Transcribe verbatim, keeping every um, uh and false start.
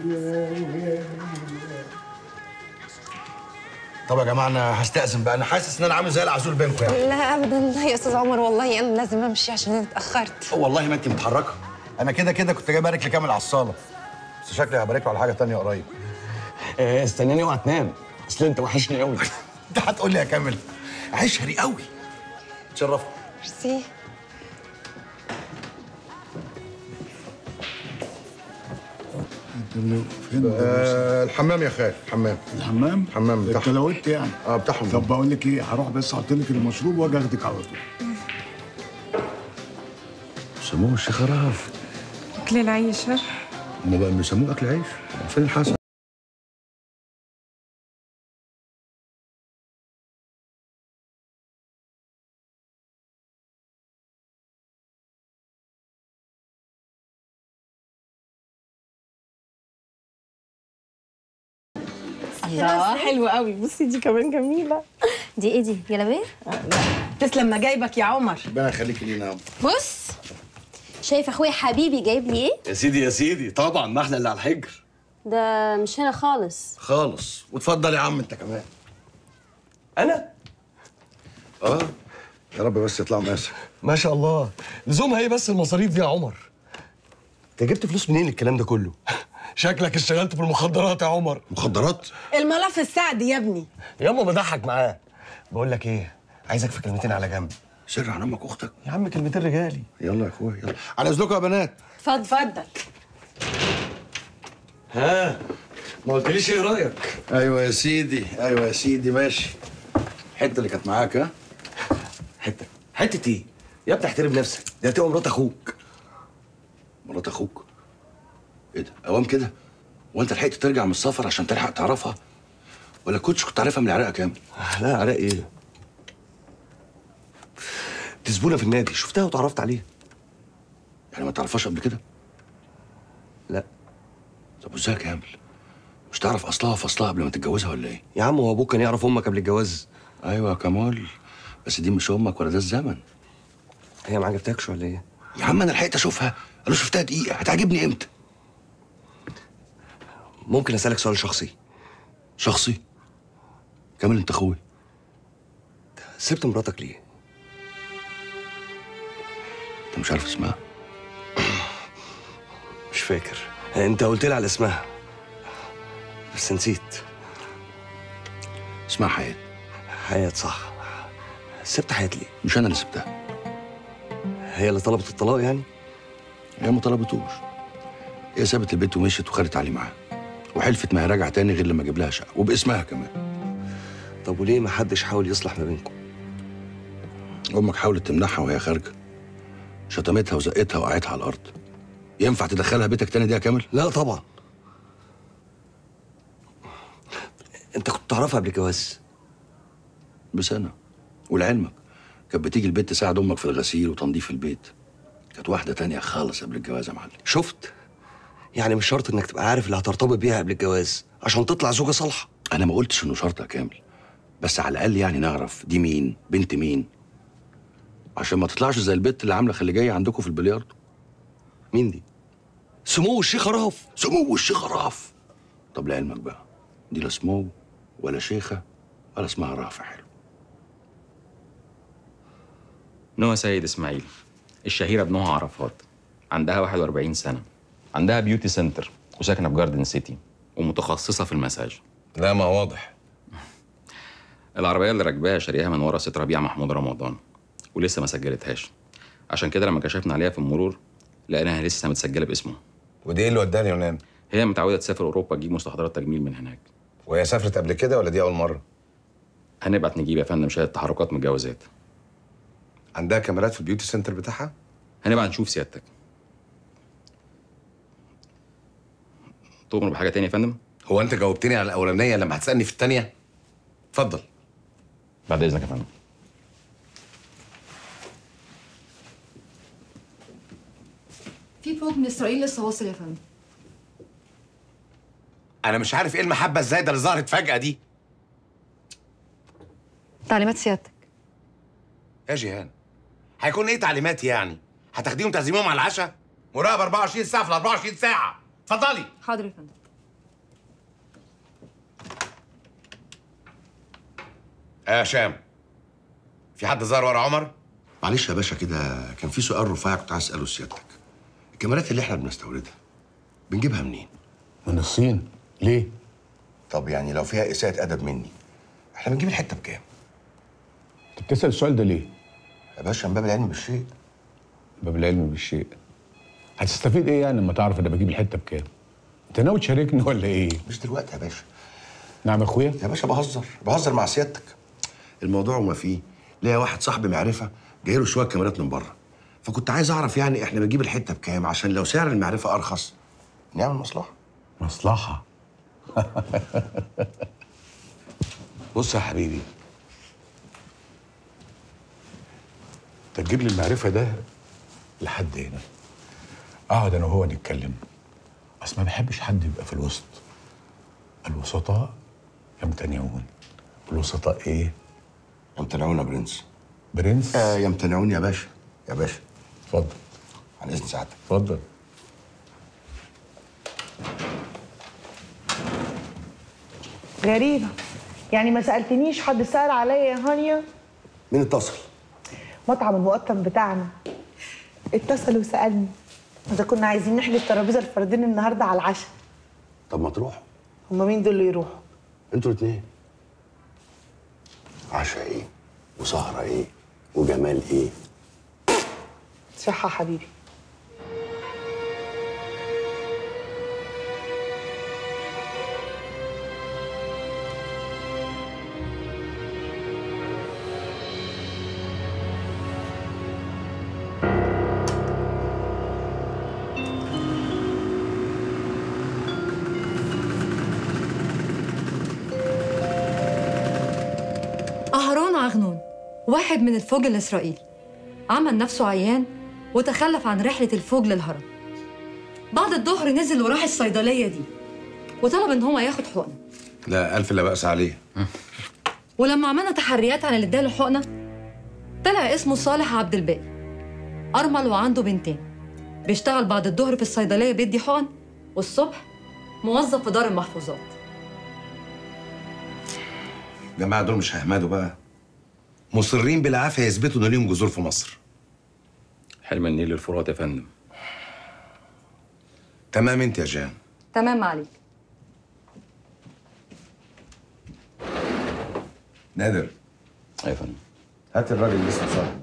طب يا جماعه انا هستأذن بقى، انا حاسس ان انا عامل زي العزول بينكم يعني. لا ابدا يا استاذ عمر، والله انا لازم امشي عشان انا اتاخرت. والله ما انت متحركه، انا كده كده كنت جاي ابارك لكامل على الصاله، بس شكلي هبارك له على حاجه ثانيه قريب. إيه استناني اوعى تنام، اصل انت وحشني قوي. انت هتقول لي يا كامل عشري قوي. اتشرفت. ميرسي. فين؟ آه الحمام يا خال، الحمام. الحمام؟ الحمام بتاعهم. الكلاويت يعني؟ اه بتاعهم. طب بقول لك ايه، هروح بس احط لك المشروب واجي اخدك على طول. سموه الشيخ رهف. اكل العيش. ها؟ هما بقى بيسموه اكل عيش؟ فين الحسن؟ الله حلوة قوي. بصي دي كمان جميلة. دي ايه دي؟ جلابيه؟ آه لا تسلم ما جايبك يا عمر. ربنا يخليكي لينا يا عم. بص شايف اخويا حبيبي جايب لي ايه؟ يا سيدي يا سيدي طبعا، ما احنا اللي على الحجر. ده مش هنا خالص. خالص. واتفضل يا عم انت كمان. انا؟ اه يا رب بس يطلع ماسك. ما شاء الله، لزومها ايه بس المصاريف دي يا عمر؟ انت جبت فلوس منين الكلام ده كله؟ شكلك اشتغلت في المخدرات يا عمر. مخدرات؟ الملف السعدي يا ابني. ياما بضحك معاه. بقول لك ايه، عايزك في كلمتين على جنب. سر عن امك واختك. يا عم كلمتين رجالي. يلا يا اخويا يلا. على اذنكم يا بنات. اتفضل اتفضل. ها ما قلتليش ايه رايك؟ ايوه يا سيدي، ايوه يا سيدي ماشي. الحته اللي كانت معاك ها؟ حته حته ايه؟ يا ابني احترم نفسك، دي هتبقى مرات اخوك. مرات اخوك؟ ايه ده؟ اوام كده؟ وانت لحقت ترجع من السفر عشان تلحق تعرفها؟ ولا كنتش كنت عارفها من العراق كامل؟ لا عراق ايه؟ دي زبونه في النادي، شفتها وتعرفت عليها. يعني ما تعرفهاش قبل كده؟ لا. طب وازاي يا كامل؟ مش تعرف اصلها فاصلها قبل ما تتجوزها ولا ايه؟ يا عم هو ابوك كان يعرف امك قبل الجواز؟ ايوه يا كمال، بس دي مش امك ولا ده الزمن. هي ما عجبتكش ولا ايه؟ يا عم انا لحقت اشوفها، انا شفتها دقيقه، هتعجبني امتى؟ ممكن اسالك سؤال شخصي؟ شخصي؟ كامل انت اخوي. سبت مراتك ليه؟ انت مش عارف اسمها؟ مش فاكر، انت قلت لي على اسمها بس نسيت. اسمها حياة. حياة صح. سبت حياة ليه؟ مش انا اللي سبتها. هي اللي طلبت الطلاق يعني؟ هي ما طلبتوش، هي سابت البيت ومشيت وخدت علي معاها، وحلفت ما هي راجعه تاني غير لما اجيب لها شقه وباسمها كمان. طب وليه ما حدش حاول يصلح ما بينكم؟ امك حاولت تمنعها وهي خارجه، شتمتها وزقتها وقعتها على الارض. ينفع تدخلها بيتك تاني دي يا كامل؟ لا طبعا. انت كنت تعرفها قبل الجواز؟ بسنه. ولعلمك كانت بتيجي البيت تساعد امك في الغسيل وتنظيف البيت. كانت واحده تانيه خالص قبل الجواز يا معلم. شفت؟ يعني مش شرط انك تبقى عارف اللي هترتبط بيها قبل الجواز عشان تطلع زوجة صالحة. انا ما قلتش انه شرط يا كامل، بس على الاقل يعني نعرف دي مين، بنت مين، عشان ما تطلعش زي البت اللي عامله خليجيه عندكم في البلياردو. مين دي؟ سمو الشيخ رهف. سمو الشيخ رهف. طب لعلمك بقى دي لا سمو ولا شيخه ولا اسمها رهف حلو. نوى سيد اسماعيل، الشهيره بنوها عرفات، عندها واحد وأربعين سنه، عندها بيوتي سنتر وساكنه في جاردن سيتي ومتخصصه في المساج. لا ما واضح. العربيه اللي راكباها شاريها من ورا ست ربيع محمود رمضان ولسه ما سجلتهاش، عشان كده لما كشفنا عليها في المرور لقيناها لسه متسجله باسمه. ودي ايه اللي وداني يونان؟ هي متعوده تسافر اوروبا تجيب مستحضرات تجميل من هناك. وهي سافرت قبل كده ولا دي اول مره؟ هنبعت نجيب يا فندم شهاده تحركات من الجوازات. عندها كاميرات في البيوتي سنتر بتاعها؟ هنبقى نشوف سيادتك. تؤمر بحاجه تانية يا فندم؟ هو انت جاوبتني على الاولانيه لما هتسالني في الثانيه؟ اتفضل. بعد اذنك يا فندم. في فوج من اسرائيل لسه واصل يا فندم. انا مش عارف ايه المحبه الزايده اللي ظهرت فجاه دي. تعليمات سيادتك. يا جيهان هيكون ايه تعليماتي يعني؟ هتاخديهم تعزميهم على العشاء؟ مراقب أربعة وعشرين ساعه في ال أربعة وعشرين ساعه. اتفضلي. حاضر يا فندم. يا هشام، في حد ظهر ورا عمر؟ معلش يا باشا كده، كان في سؤال رفيع كنت عايز اساله سيادتك. الكاميرات اللي احنا بنستوردها بنجيبها منين؟ من الصين. ليه؟ طب يعني لو فيها اساءة ادب مني، احنا بنجيب الحته بكام؟ انت بتسال السؤال ده ليه؟ يا باشا من باب العلم بالشيء. باب العلم بالشيء. هتستفيد ايه يعني لما تعرف انا بجيب الحته بكام؟ انت ناوي تشاركني ولا ايه؟ مش دلوقتي يا باشا. نعم يا اخويا؟ يا باشا بهزر بهزر مع سيادتك. الموضوع وما فيه، ليا واحد صاحبي معرفه جاي له شويه كاميرات من بره، فكنت عايز اعرف يعني احنا بنجيب الحته بكام عشان لو سعر المعرفه ارخص نعمل مصلحه. مصلحه. بص يا حبيبي، انت تجيب لي المعرفه ده لحد هنا، اقعد انا وهو نتكلم. اصل ما بحبش حد يبقى في الوسط. الوسطاء يمتنعون. الوسطاء ايه؟ يمتنعون يا برنس. برنس؟ آه يمتنعون يا باشا. يا باشا اتفضل. عن اذن سعادتك. اتفضل. غريبة، يعني ما سألتنيش حد سأل عليا يا هانيا؟ مين اتصل؟ مطعم المقطم بتاعنا اتصل وسألني إذا كنا عايزين نحجز ترابيزة الفردين النهاردة على العشاء. طب ما تروحوا. هما مين دول اللي يروحوا؟ انتوا الاثنين. عشاء ايه؟ وسهرة ايه؟ وجمال ايه؟ صحة حبيبي. أهرون عغنون، واحد من الفوج الإسرائيلي، عمل نفسه عيان وتخلف عن رحلة الفوج للهرم. بعد الظهر نزل وراح الصيدلية دي وطلب إن هو ياخد حقنة. لا ألف لا بأس عليه. ولما عملنا تحريات عن اللي اداله حقنة طلع اسمه صالح عبد الباقي، أرمل وعنده بنتين، بيشتغل بعد الظهر في الصيدلية بيدي حقن، والصبح موظف في دار المحفوظات. الجماعة دول مش هيحمدوا بقى، مصرين بالعافية يثبتوا إن ليهم جذور في مصر. حلم النيل للفرات يا فندم. تمام أنت يا جان. تمام عليك. نادر. أيوة يا فندم. هات الراجل اللي اسمه صالح.